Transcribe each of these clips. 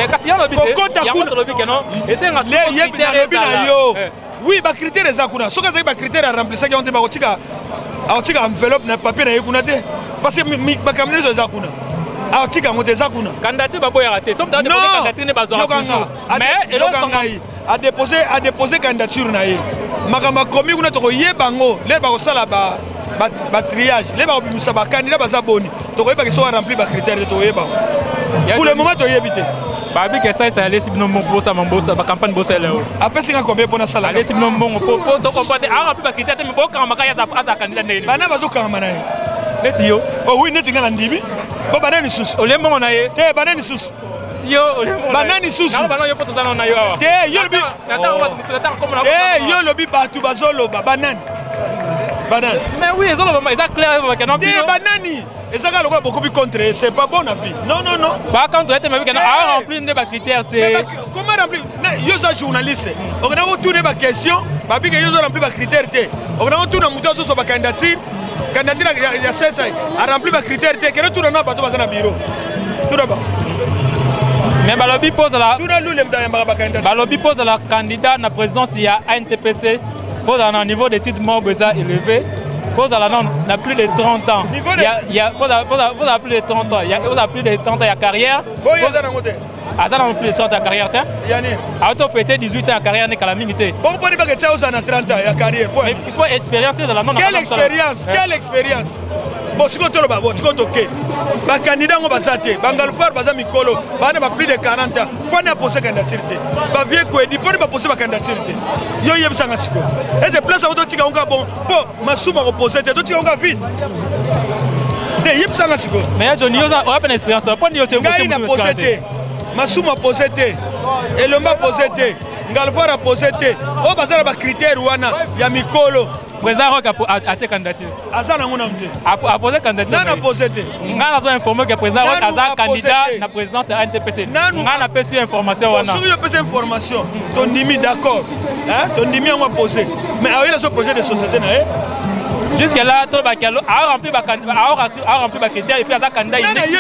Mais quand il y a un non, et c'est un critère. Oui, les critères sont là. Si vous avez des critères à remplir, vous avez une enveloppe de papier. Parce que les caméras sont là. Candidature va rater. Sauf dans des candidatures mais à déposer candidature na ye. Makamba komi kuna to yebango, les ba osala ba triage, les ba obimisa ba candidat ba zaboni. To yeba ki so remplir ba critères to yeba. Pour le moment to yebite. Babi que ça allait si non mon bossa mon bossa ba campagne bossa là. Après c'est combien pour na sala. Allez si non bon pour to comprendre a remplir ba critères mais bon quand maka ya za candidat né. Bana ba zo kama na ye. Netio. Oh oui, net ngala ndibi. Bo banani sus. Ole mo na ye. Te banani sus. Yo ole mo. Banani sus. Na banani yo poto sana na yo awa. Te yo lobi. Te yo lobi batu bazolo ba banani. Banane. Mais oui, ils ont clair avec un des banani. Et ça a beaucoup plus contre, c'est pas bon à vie. Non, non, non. Par contre, tu as rempli des critères. Comment remplir? Yo sont journaliste. On a retourné ma question, parce que yo ont rempli des critères. On a retourné mon tour sur ma candidature. Candidature il y a 16 ans. A rempli des critères. Que retourne na bateau dans bureau. Tout d'abord. Mais Balobi pose la candidat à la présidence il y a ANTPC. Faut avoir un niveau d'études moins élevé. Faut avoir plus de 30 ans. Il y a plus de 30 ans. Il y a plus de 30 ans à carrière. Azana plus de 30 ans à carrière. Auto fêté 18 ans à carrière n'est qu'à la minute. Bon, pas que tu as 30 ans à carrière. Il faut expérience dans la non. Quelle expérience? Quelle expérience? Bon, si tu as un candidat, on va s'attendre. Bangalfar, Baza Mikolo, Bana plus de 40 ans. Quand on a posé candidature, Bavie Kouedi, pour ne pas poser ma candidature. Yo yem sangasiko. Et c'est place où tu as un bon, Masumu a reposé, tu as un vide. C'est yem sangasiko. Mais Johnny, on a une expérience. On a posé. Masumu a posé. Et l'homme a posé. Ngalfar a posé. On va faire des critères il y a Mikolo. Président Rock a été candidature. A posé candidature. Non, a posé. On a informé que le président Rock a été candidat à la présidence de l'NTPC. On a reçu information. On a reçu information. Ton nimi d'accord. Ton nimi on va poser. Mais avec ce projet de société, jusque-là, tout a rempli les critères et puis à candidat.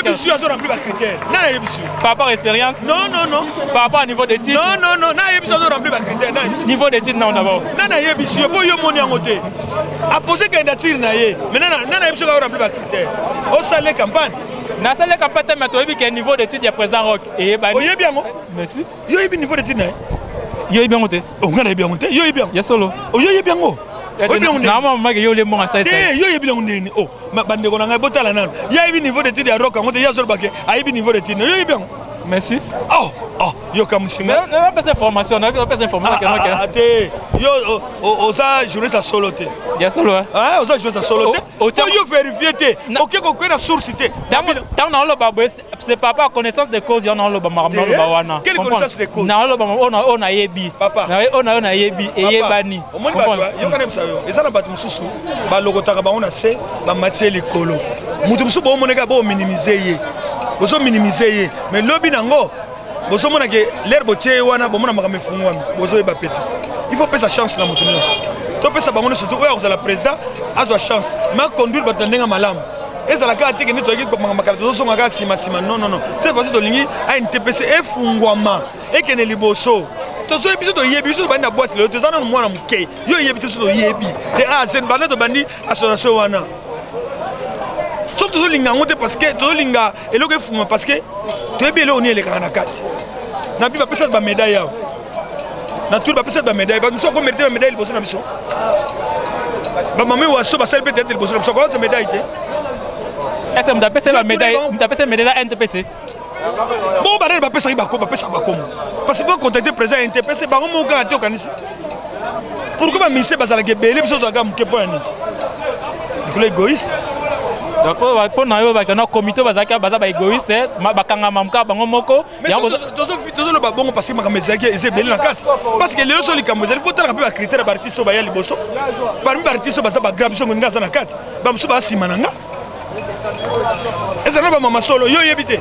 Par rapport à l'expérience? Non, non, non. Par rapport au niveau d'études? Non, non, non. Niveau d'études, non, d'abord. Non, non, a posé candidature, mais non, non, rempli les critères. Au salaire campagne. Dans la campagne, tu as vu qu'il y a un niveau d'études, il y a président Rock. Et bien, monsieur. Il y a un niveau d'études. Il y a bien monté. On a bien monté. Il y a bien. Il y a solo. Il y a bien. Normalement, il y a les mots à ça. Il y a bien. Oh, ma bande on a boté la nan. Il y a un niveau d'études à Rock. Il y a Zolbaké. Il y a un niveau d'études. Il y a bien. Merci. Oh, oh, yo comme si. Mais on a pas d'information. On a pas d'information. Yo, osa journaliste à soloté. Il y a solo. Ah, osa journaliste à soloté. Yo vérifier. Ok, qu'on connaît la source. Dans le baba, c'est pas par connaissance de cause. Il y en a le baba. Quelle connaissance de cause? Non, le baba, on a yebi. Papa. On a yebi et yebani. Au moins, yo quand même ça yo. Et ça na batu mususu. Ba logotaka ba on a se ba matière l'écolo. Mutu mususu bo moneka bo minimiser. Bozo minimiser mais lobby nango bozo mona ke l'herbe tie wana bomona makame fungwami bozo eba petit il faut passer chance na mutu nyos to pesa bangono surtout oya kozala président azwa chance ma conduire batandenga malamu ezala ka teke neto yaki makala to songa ka sima non non non c'est facile to lingi a une TPC efungwama ekene liboso to so ebiso to yebi so bandi na boîte le to zana mwana muke yo yebi to so yebi de a zen bandi to bandi association wana. Surtout parce que tout le monde est là parce que tu es bien là on est les canakati. Na bi ba pesa ba médaille yao. Na tout ba pesa ba médaille ba nous sommes mérité médaille le bosso na biso. Ba mami wa so ba sel peut-être le bosso na biso ko médaille té. Est-ce que on t'a pesa la médaille, on t'a pesa médaille NTPC? Bon ba ba pesa ba ko ba pesa ba ko. Parce que pour contacter président NTPC ba mo ka te okanisi. Pourquoi ba mise ba sala ke belé biso to ga mke point ni. C'est égoïste. Donc pour na yo ba kana comité bazaka baza ba égoïste ba kanga mamka bango moko ya todo lo ba bongo parce que makamba ezaki ezebeli na kati parce que les autres likambo ezali ko tala ka ba critère ba artiste ba ya liboso parmi ba artiste baza ba grab so nginga za na kati ba musu ba simananga ezana ba mama solo yo yebite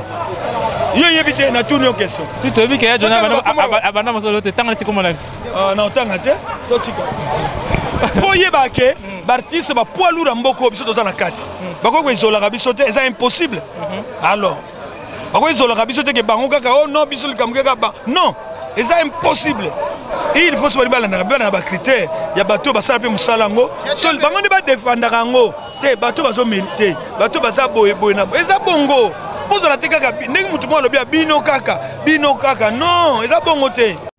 na tourner aux questions si tu veux que ya jona abana solo te tanga si comment ah na tanga te to tika faut yeba ke l'artiste va poids lourd en beaucoup biso dans la carte bako ko isola ka biso te c'est impossible alors bakoyizolaka biso te ke bango kaka oh non biso likambo kaka non eza impossible. Il faut se balanda ba critère ya bato basala pe musala ngo so bango ne ba défendre ngo te bato bazo mériter bato baza boye na eza bongo bozo la te kaka ndenge mutu mo lobi bino kaka non eza bongo te.